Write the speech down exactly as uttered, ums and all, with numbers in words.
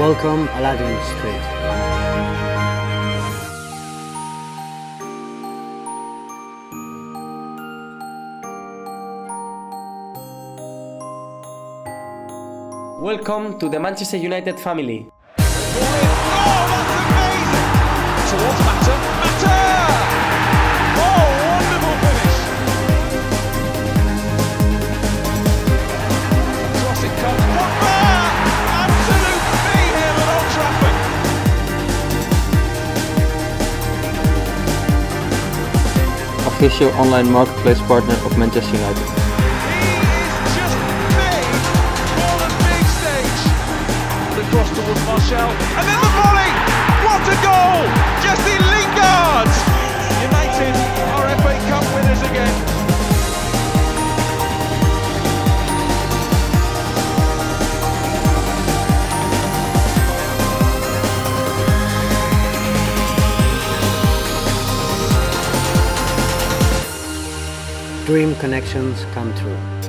Welcome Aladdin Street. Welcome to the Manchester United family. Oh, that's amazing! Towards Mata. Mata! Oh, wonderful finish! Across it comes. Pogba! Absolute mayhem at Old Trafford. Official online marketplace partner of Manchester United. Cross towards Martial, and then the volley! What a goal! Jesse Lingard! United are F A Cup winners again. Dream connections come true.